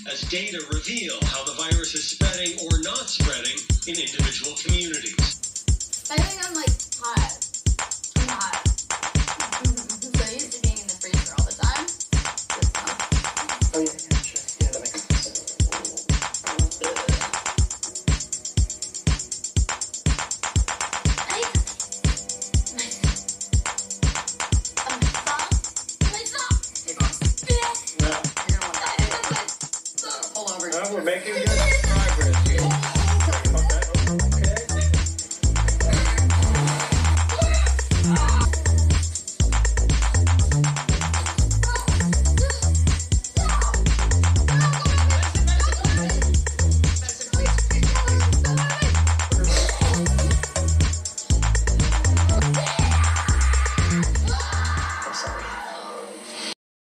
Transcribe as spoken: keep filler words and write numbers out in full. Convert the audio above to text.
as data reveal how the virus is spreading or not spreading in individual communities. I think I'm like hot. I'm hot. I'm so used to being in the freezer all the time. Oh, yeah.